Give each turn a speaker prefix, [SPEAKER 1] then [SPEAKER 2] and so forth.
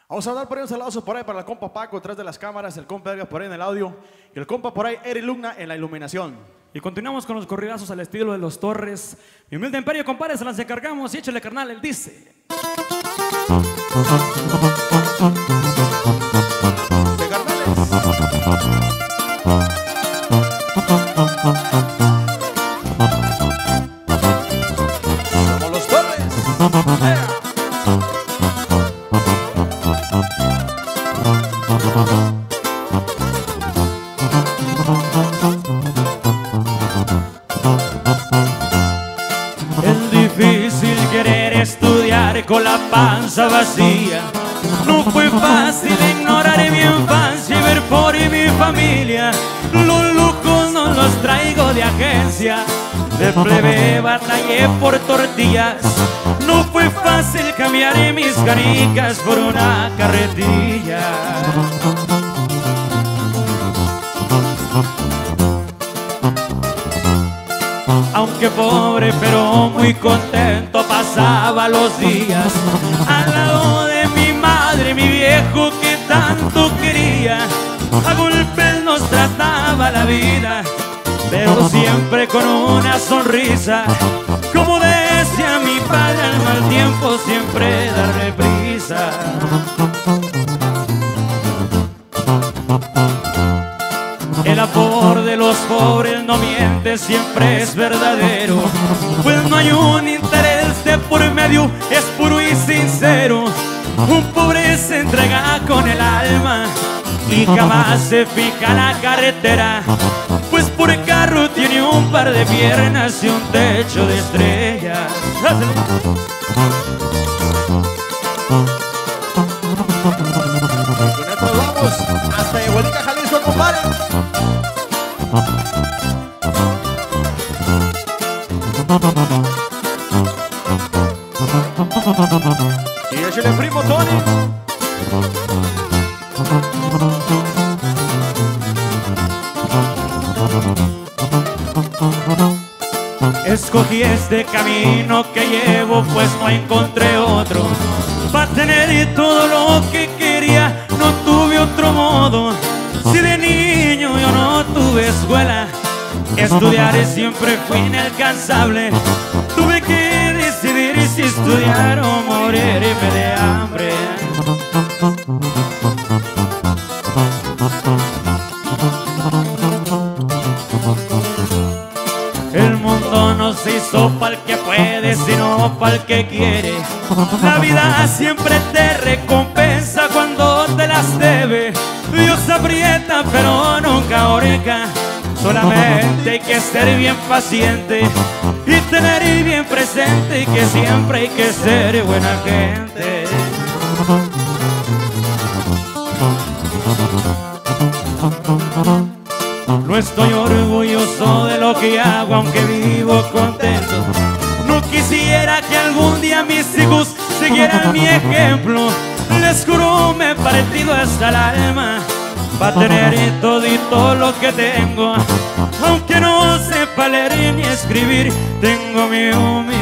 [SPEAKER 1] Vamos a dar por ahí un saludo por ahí para el compa Paco, detrás de las cámaras, el compa Edgar por ahí en el audio y el compa por ahí Eri Lugna en la iluminación.
[SPEAKER 2] Y continuamos con los corridazos al estilo de los Torres. Mi humilde imperio, compadre, se las encargamos y échale, carnal, él dice.
[SPEAKER 1] De carnales. Somos los Torres.
[SPEAKER 2] Es difícil querer estudiar con la panza vacía. No fue fácil ignorar mi infancia y ver por mi familia. Los lujos no los traigo de agencia. De plebe batallé por tortillas. No fue fácil cambiar mis canicas por una carretilla. Aunque pobre pero muy contento pasaba los días al lado de mi madre, mi viejo que tanto quería. A golpes nos trataba la vida, pero siempre con una sonrisa. Como decía mi padre, al mal tiempo siempre darle prisa. El amor de los pobres no miente, siempre es verdadero. Pues no hay un interés de por medio, es puro y sincero. Un pobre se entrega con el alma y jamás se fija la carretera. Pues por carro tiene un par de piernas y un techo de estrellas.
[SPEAKER 1] Con esto vamos hasta Igualica, Jalisco, compadre. Y échale primo Tony.
[SPEAKER 2] Escogí este camino que llevo, pues no encontré otro. Para tener todo lo que quería, no tuve otro modo. Si de niño yo no tuve escuela, estudiar siempre fue inalcanzable. Tuve que decidir si estudiar o morirme de hambre. El mundo no se hizo para el que puede, sino para el que quiere. La vida siempre te recompensa cuando te las debe. Dios aprieta pero nunca ahorca. Solamente hay que ser bien paciente y tener bien presente que siempre hay que ser buena gente. No estoy orgulloso de lo que hago, aunque vivo contento. No quisiera que algún día mis hijos siguieran mi ejemplo. Les juro me he partido hasta el alma para tener todo lo que tengo. Aunque no sepa leer ni escribir, tengo mi humildad.